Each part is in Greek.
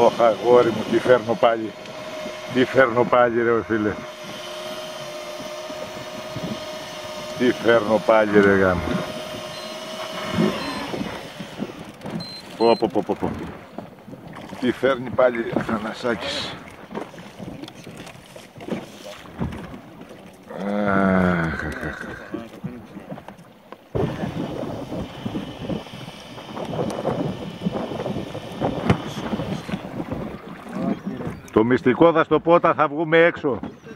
Ωχ, αγόρι μου, τι φέρνω πάλι. Τι φέρνω πάλι ρε φίλε. Τι φέρνω πάλι ρε γάμο. Πω. Τι φέρνει πάλι ο Θανασάκης. Το μυστικό θα στο πω όταν θα βγούμε έξω.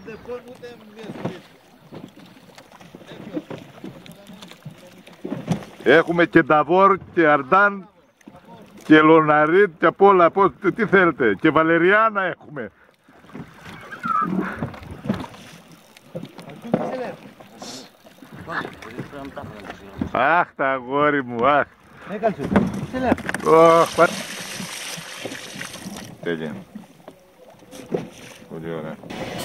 Έχουμε και Νταβόρ και Αρντάν και Λοναρίτ και απ' όλα. Τι θέλετε, και Βαλεριάνα έχουμε. Αχ, τα αγόρι μου, αχ. Τέλεια. Πολύ ωραία.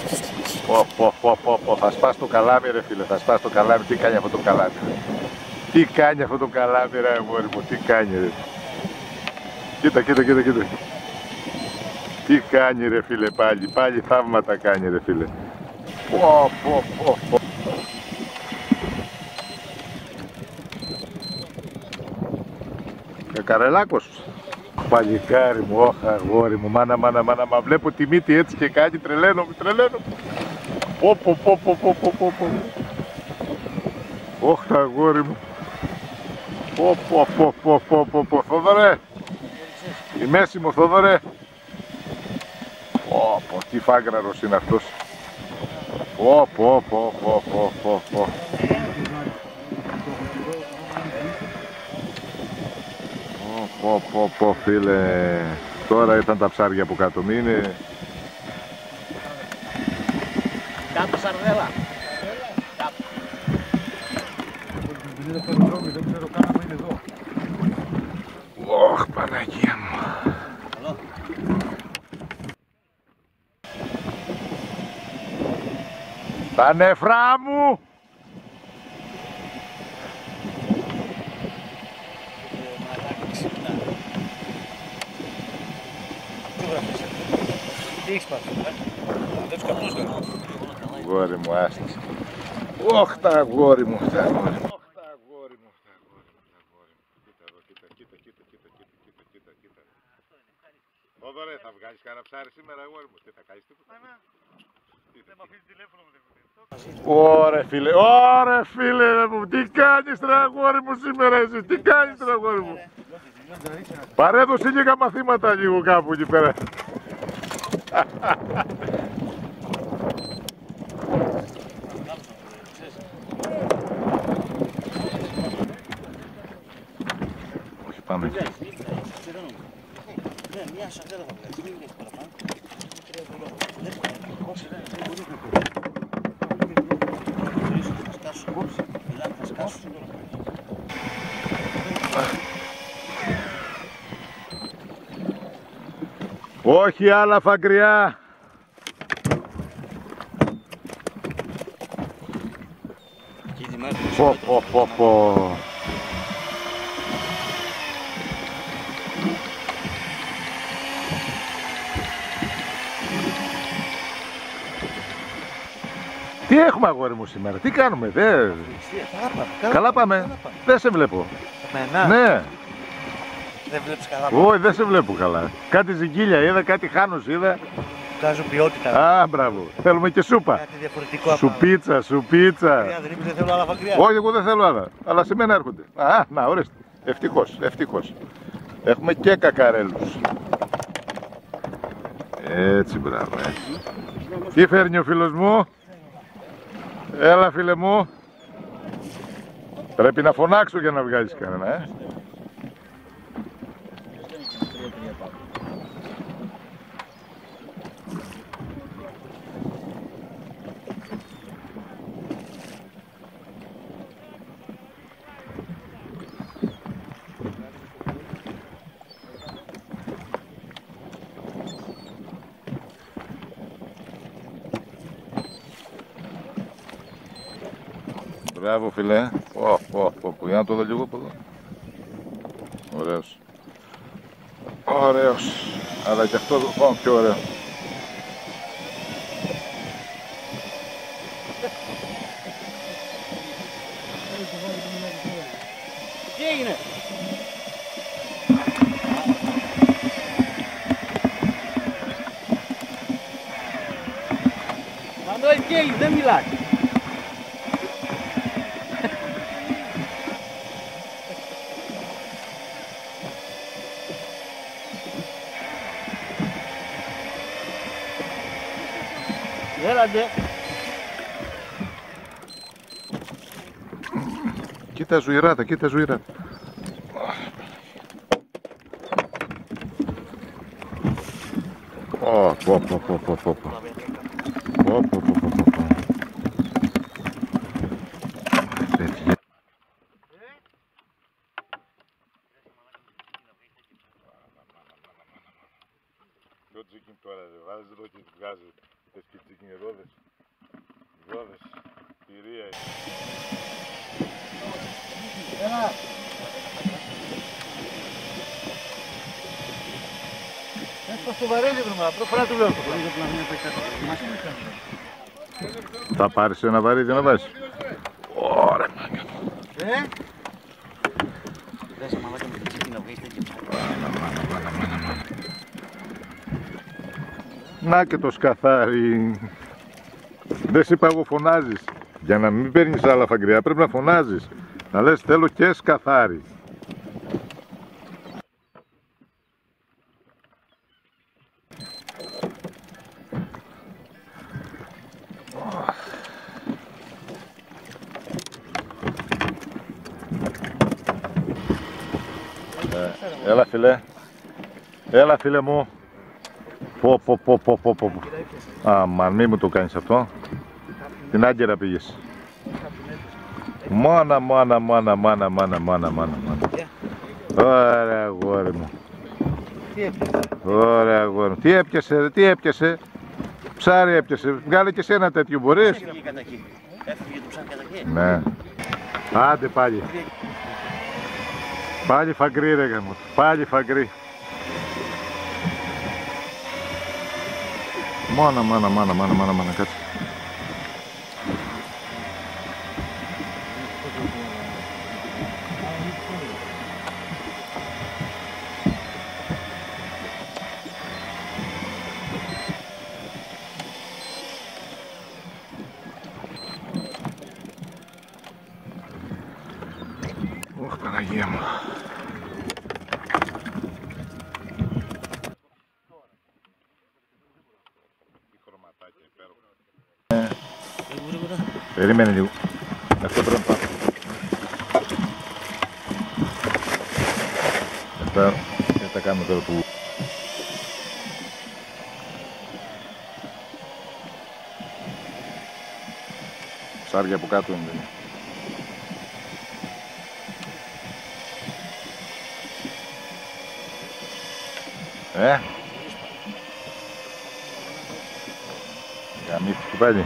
Θα σπάσει το καλάμι ρε φίλε, θα σπάσει το καλάμι. Τι κάνει αυτό το καλάμι ρε. Τι κάνει αυτό το καλάμι ρε αγόρι μου, τι κάνει ρε. Κοίτα. Τι κάνει ρε φίλε πάλι θαύματα κάνει ρε φίλε. Πω. Καρελάκος. Παλικάρι μου, όχ αγόρι μου, μάνα, μα βλέπω τη μύτη έτσι και κάνει, τρελαίνομαι. Πω. Όχ αγόρι μου. Πω, Θόδωρε. Η μέση μου, Θόδωρε. Πω, τι φάγκραρος είναι αυτός. Πω. Πω φίλε, τώρα ήρθαν τα ψάρια από κάτω, μην είναι... Κάτω σαρδέλα. Δεν ξέρω καν αν είναι εδώ. Ωχ, Παναγία μου. Τα νεφρά μου! Τι έχεις πάρει, δεν τους καπνούς βέβαια. Αγόρι μου, άστησε. Ωχ, τα αγόρι μου, τα αγόρι μου. Θόδωρε, θα βγάλεις κανένα ψάρι σήμερα, αγόρι μου. Τι θα κάνεις τίποτα. Δεν μ' αφήνει τηλέφωνο μου, δεν. Ωρε φίλε μου, τι κάνεις ρε αγόρι μου σήμερα εσύ, τι κάνεις ρε αγόρι μου. Παρέδωσε λίγα μαθήματα λίγο κάπου εκεί πέρα. Όχι, πάμε. Ναι, μια σαρδέλα θα βγάλεις, μην βγάλεις παραπάνω. Όχι άλλα φαγκριά. Πω. Τι έχουμε αγόρι μου σήμερα, τι κάνουμε, Καλά πάμε, δεν σε βλέπω. Ναι. Δεν βλέπεις καλά. Όχι, δεν σε βλέπω καλά. Κάτι ζυγίλια είδα, κάτι χάνος είδα. Βγάζω ποιότητα. Α, μπράβο. Θέλουμε και σούπα. Κάτι διαφορετικό. Σουπίτσα. Δεν θέλω άλλα φαγκριά. Όχι, εγώ δεν θέλω άλλα. Αλλά σε μένα έρχονται. Α, να, ορίστε. Ευτυχώς. Έχουμε και κακαρέλους. Έτσι, μπράβο, έτσι. Τι φέρνει ο φίλος μου. Έλα, φίλε μου. Πρέπει να φωνάξω για να βγάλεις κανένα, Μπράβο φίλε. Για να το δω λίγο από εδώ. Ωραίος. Ωραίος. Αλλά και αυτό ακόμα πιο ωραίο. Τι έγινε? Μανώλη, τι έγινε, δεν μιλάς. Έλατε. Κοίτα ζουηράτα, κοίτα ζουηράτα. Πω, πω, πω, πω, πω, πω. Πω, πω, πω, πω, πω. Παιδιά. Το τσίκιν τώρα δεν βάζει εδώ και βγάζει τις τσίκιν ρόδες. Ρόδες, πυρία. Έλα. Έσπα στο βαρέλι βρήμα, πρώτα του λέω το Θα πάρεις ένα βαρύδι να βάζεις. Ωραία μάγκα. Δες μαλάκα με την τσίκι να βγεις τέτοιο. Να και το σκαθάρι. Δεν σε είπα εγώ φωνάζεις. Για να μην παίρνεις άλλα φαγκριά πρέπει να φωνάζεις. Να λες θέλω και σκαθάρι. Έλα φίλε. Έλα φίλε μου. Πω πω πω πω πω πω. Αμάν μη μου το κάνεις αυτό. Την Άγκυρα πήγες. Μάνα. Ωραία αγόρι μου. Ωραία αγόρι μου. Τι έπιασε ρε, τι έπιασε. Ψάρι έπιασε. Βγάλε και εσένα τέτοιο μπορείς. Έφυγε το ψάρι κατά εκεί. Ναι. Άντε πάλι. Πάλι φαγκρί ρε γαμώ. Πάλι φαγκρί. Μάνα, κάτσε. Ωχ, Παναγία μου. Περίμενε λίγο. Αυτό πρέπει να πάω. Αυτά θα τα κάνουμε τώρα που... Ψάρια από κάτω είναι. Γαμήθηκε πάλι.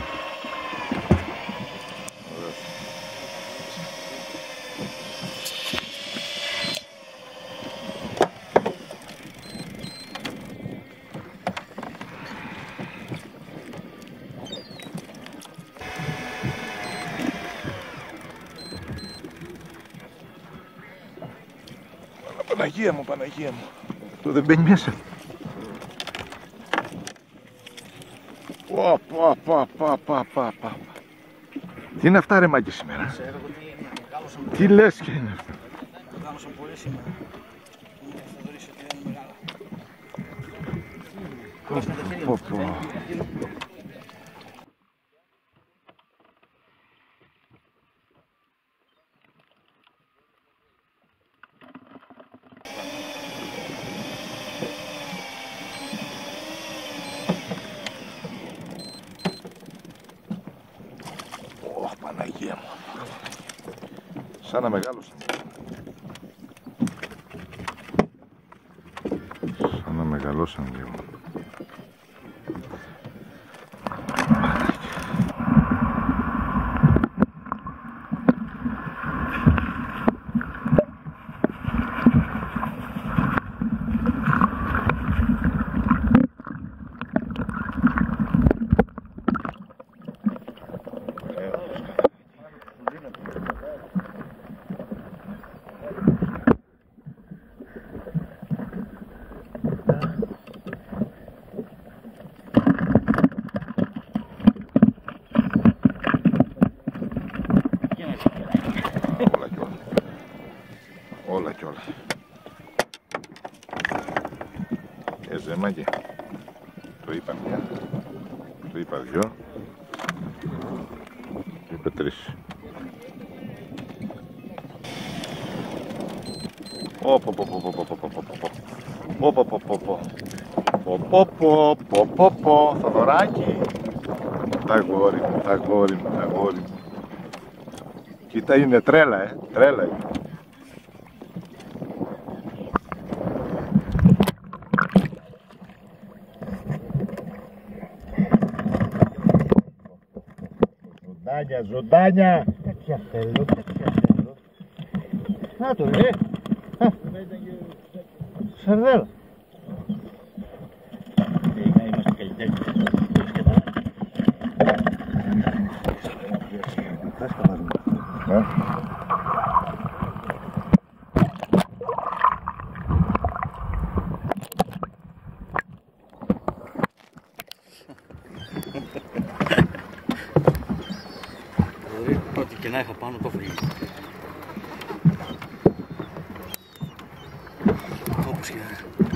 Παναγία μου. Αυτό δεν μπαίνει μέσα. Πα. Τι είναι αυτά ρε μάγκη σήμερα. Τι λες και είναι αυτά. Μεγάλωσαν πολύ σήμερα. Θα δωρήσει ότι είναι μεγάλα. Παναγία μου. Σαν να μεγάλωσαν. Σαν να μεγαλώσαν λίγο. κιόλας. Ζεμάκι. Το είπα μια. Το είπα δυο. Το είπε τρεις. Θοδωράκι. Τα γόρι μου, τα γόρι μου, τα γόρι μου. Κοίτα, είναι τρέλα, τρέλα είναι. Ζωντάνια, ζωντάνια. Τέτοια θέλω, τέτοια θέλω. Να το ρε. Σαρδέλα. Να είμαστε καλλιτέχνες. Ό,τι και να είχα πάνω το φύγει. Όπως και να είναι.